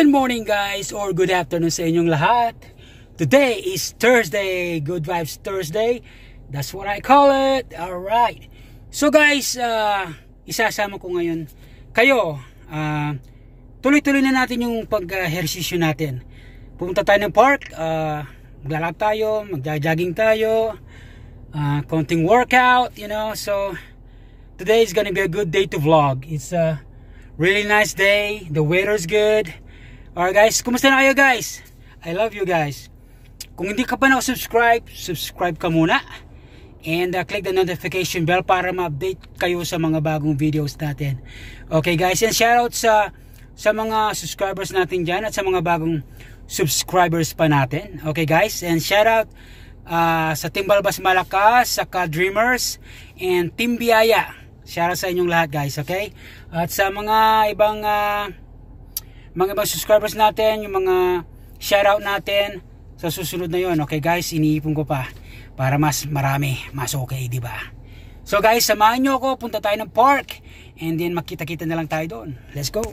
Good morning guys, or good afternoon sa inyong lahat. Today is Thursday, Good Vibes Thursday. That's what I call it. Alright. So guys, isasama ko ngayon kayo. Tuloy-tuloy na natin yung pag-ehersisyo natin. Pumunta tayo ng park, maglalakad tayo, magja-jogging tayo, konting workout, you know. So today is gonna be a good day to vlog. It's a really nice day. The weather's good. Alright guys, kumusta na kayo guys? I love you guys. Kung hindi ka pa subscribe ka muna. And click the notification bell para ma-update kayo sa mga bagong videos natin. Okay guys, and shoutout sa mga subscribers natin dyan at sa mga bagong subscribers pa natin. Okay guys, and shoutout sa Team Balbas Malakas, sa Ka-Dreamers, and Team Biyaya. Shoutout sa inyong lahat guys, okay? At sa mga ibang subscribers natin, yung mga shoutout natin sa susunod na yon. Okay guys, iniipon ko pa para mas marami, mas okay, di ba? So guys, samahan nyo ako, punta tayo ng park and then makita-kita na lang tayo doon. Let's go!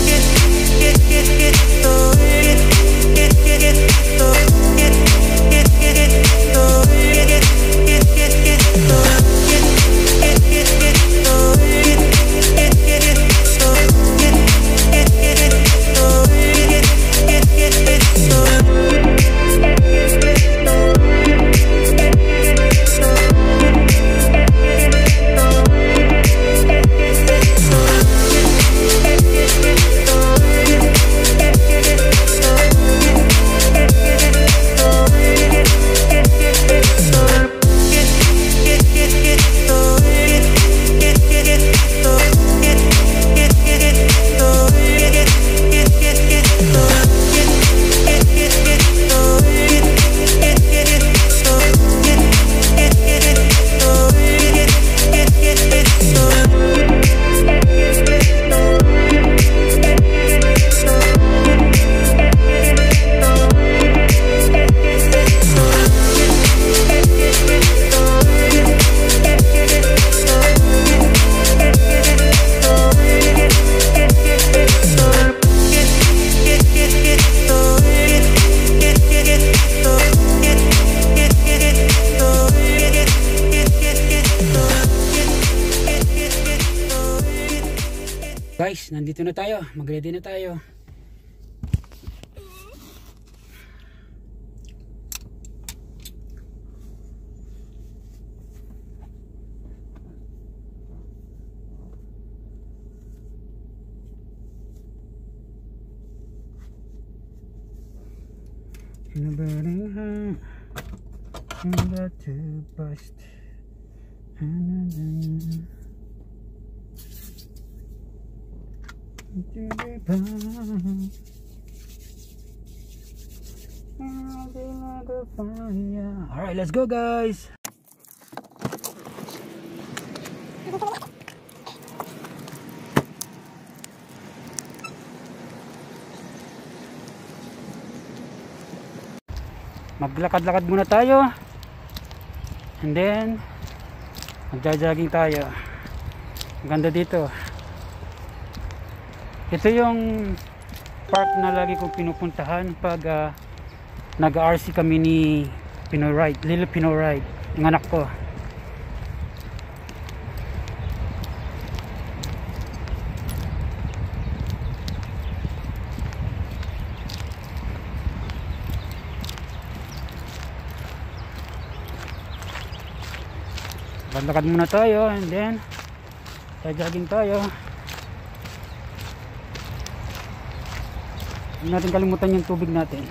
Guys, nandito na tayo. Mag-ready na tayo. In a burning heart, in the to bust. Alright, let's go guys. Maglakad-lakad muna tayo and then magja-jogging tayo. Ang ganda dito. Ito yung park na lagi kong pinupuntahan pag nag-RC kami ni Pinoy Ride, Little Pinoy Ride, yung anak ko. Lakad muna tayo and then jogging tayo. Hindi natin kalimutan yung tubig natin.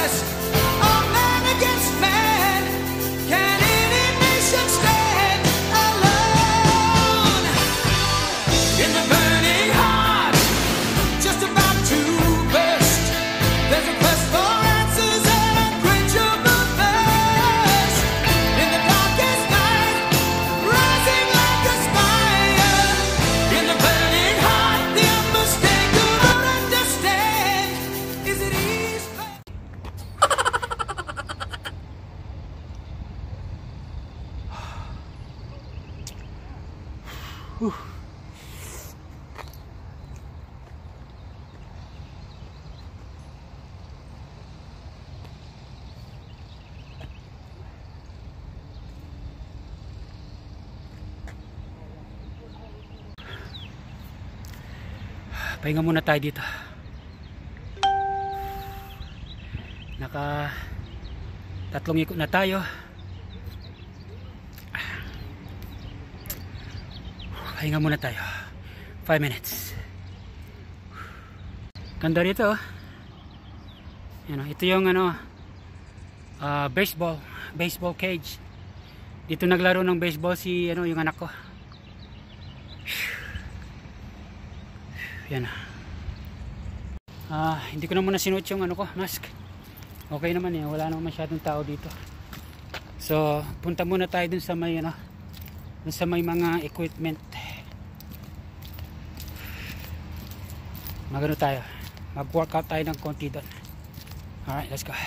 west. All man against man. Can any nation stand alone? In the burning heart, just about to burst, there's a quest for answers and unquenchable thirst. In the darkest night, rising like a spire. In the burning heart, the unmistakable understand. Is it easy? Pahinga muna tayo dito. Naka 3 ikot na tayo. Pahinga muna tayo. 5 minutes. Ganda rito. Ito yung baseball cage. Dito naglaro ng baseball si yung anak ko. Yan. Hindi ko na muna sinuot yung mask. Okay naman wala naman masyadong tao dito. So, punta muna tayo dun sa may dun sa may mga equipment. Magano tayo. Mag-workout tayo ng konti doon. Alright, let's go.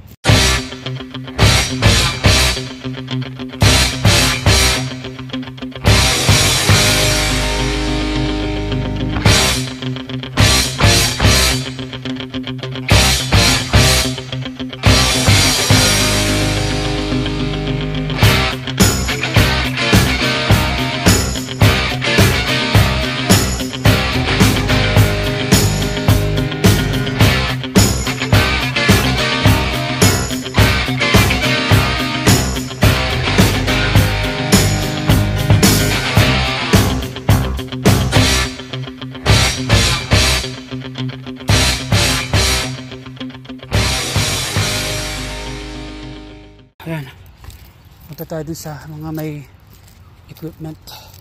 Ayan, punta tayo dun sa mga may equipment.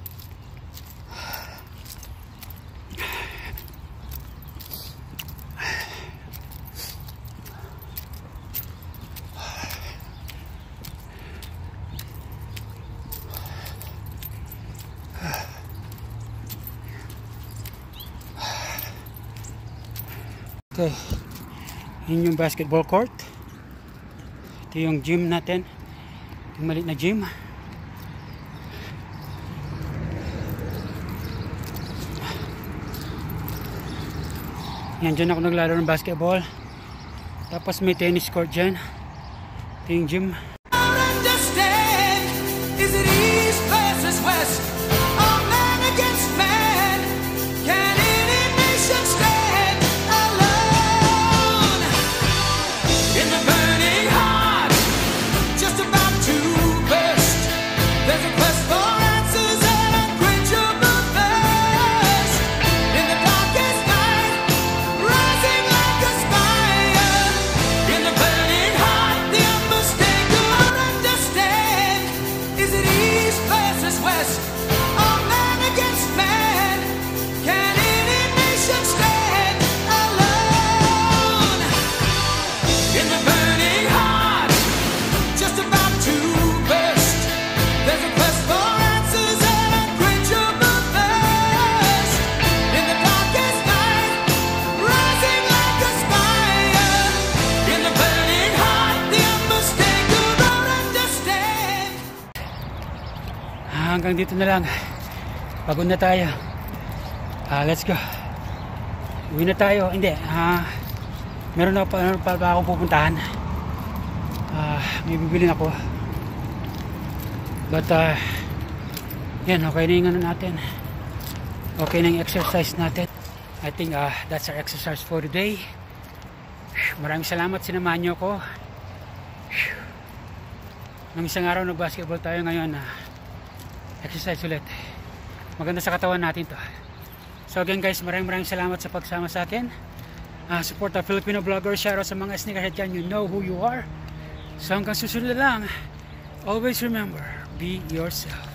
Okay, yun yung basketball court. Ito yung gym natin, yung maliit na gym. Yan, dyan ako naglaro ng basketball. Tapos may tennis court dyan. Ito yung gym. Understand, is it east versus west? All man against man. Can any nation stand alone? In the burning heart, just about to burst, there's a quest for answers and unquenchable thirst. In the darkest night, rising like a spire. In the burning heart, the unmistakable understand. Is it east versus west? All man against man. Can any nation stand alone? In the burning heart, just about to burst, there's a quest for answers and unquenchable thirst. In the darkest night, rising like a spire. In the burning heart, the unmistakable understand. Hanggang dito na lang. Pagod na tayo. Let's go. Uwi na tayo. Hindi. Meron pa akong pupuntahan. May bibilin ako. But yan, okay na yung natin. Okay na yung exercise natin. I think that's our exercise for today. Maraming salamat, sinamahan nyo ako. Nang isang araw nag-basketball tayo, ngayon exercise ulit. Maganda sa katawan natin to. So again guys, maraming salamat sa pagsama sa akin. Support the Filipino vlogger. Shoutout sa mga sneakerhead dyan. You know who you are. So hanggang susunod na lang. Always remember, be yourself.